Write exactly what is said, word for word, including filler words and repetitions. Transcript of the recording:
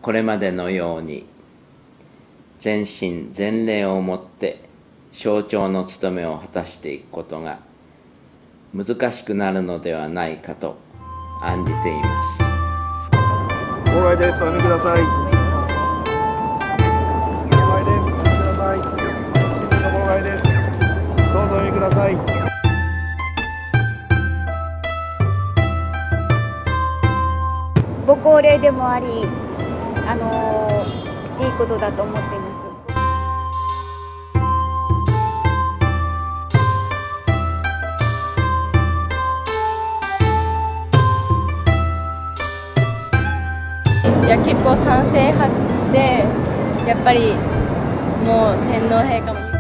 これまでのように全身全霊をもって象徴の務めを果たしていくことが難しくなるのではないかと案じています。 号外です。お読みください。号外です。お読みください。新聞の号外です。どうぞお読みください。 ご高齢でもあり、あのー、いいことだと思っています。 いや結構賛成派で、やっぱりもう天皇陛下も